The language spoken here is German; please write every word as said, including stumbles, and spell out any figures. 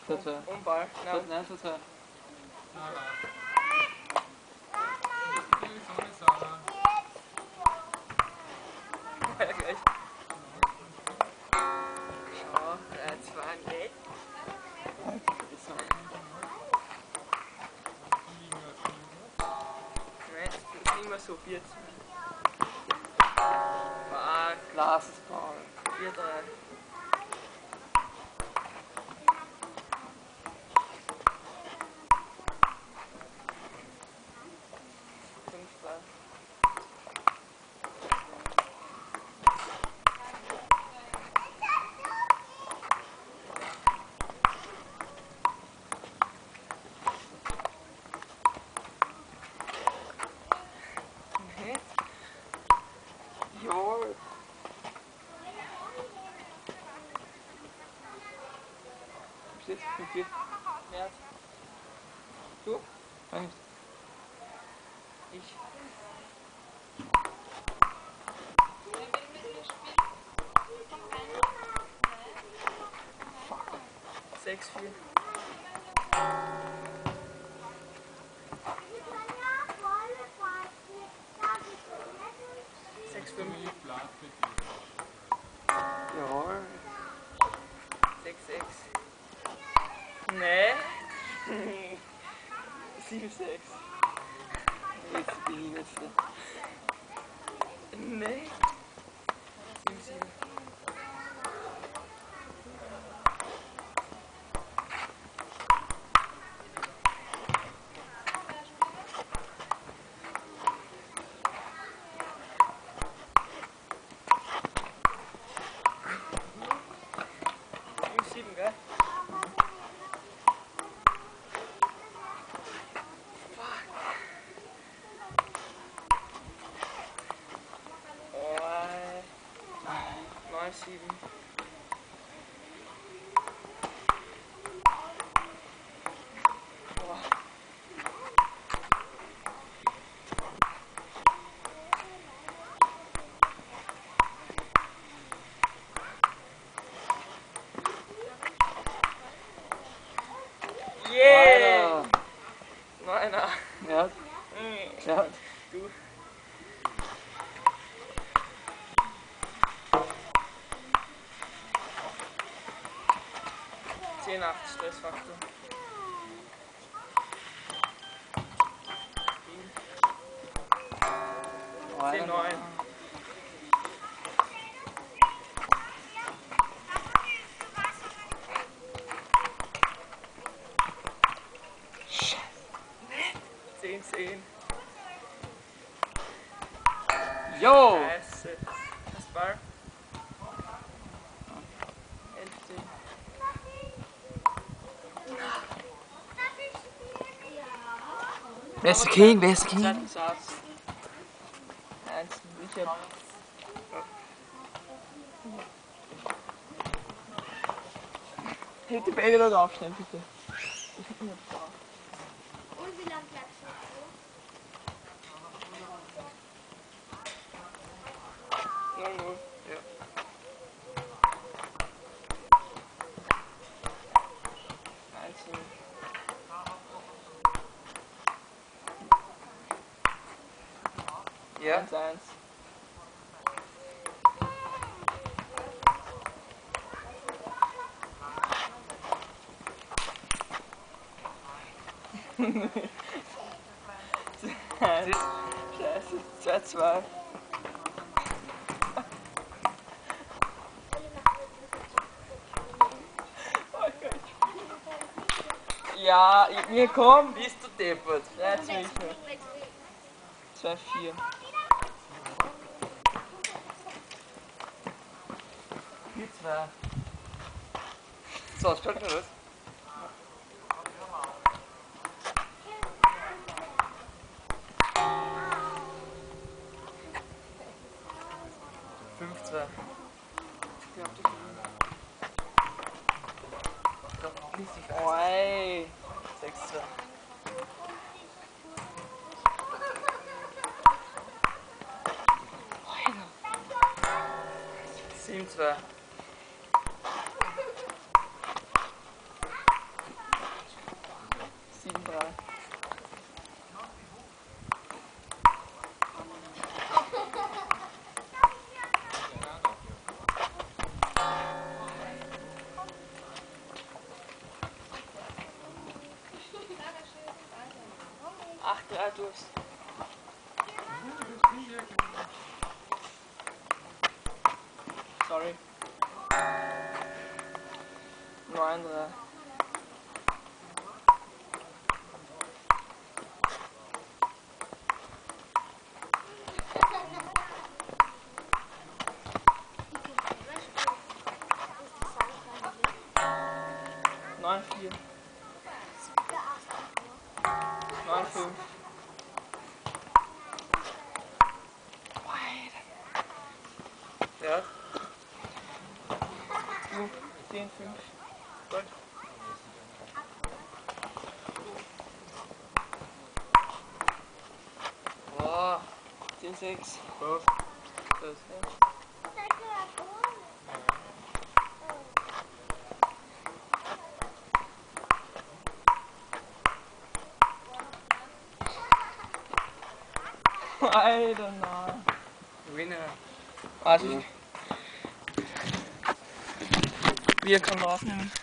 zwei zwei. Und Ball. Nein. Nein, zwei zwei. Ja, gleich. Schau, drei zwei, nee. Nein, das ist immer so vierzehn. Fuck. Glas ist braun. vier drei. fünf drei. Nee. Jo. Jetzt fünf vier. März. Du? Nein. Ich. sechs vier. sechs fünf. Jawohl. sechs sechs. Nee. sieben sechs. Jetzt bin ich jetzt. Nee. sieben sieben. sieben sieben, gell? neun sieben. Boah. Yeah! Neuner. Ja. Ja. Du. zehn acht Stressfaktor. zehn neun. zehn zehn. Jo! Scheiße. Das Ball. elf zehn. Wer ist der King? Wer ist der King? Zweiten Satz. eins. Ich hab. Hält die Bälle dort aufstellen, bitte. Und wie lange bleibst du null null. Ja. eins null. Ja. eins eins. Scheiße. zwei zwei. Ja, mir komm. Bist du deppert? Jetzt will ich noch. zwei vier. vier zwei. So, spielt mir das? fünf zwei. Ich glaub, das ist Oh, ey. sechs zwei. sieben zwei. total Durst. Sorry. Nur ein Dreier. Neun vier. Neun fünf. Ja. zehn fünf. Gut. Boah. zehn sechs. Gut. Das. Alter, nein. Winner. Warte. Wir können aufnehmen.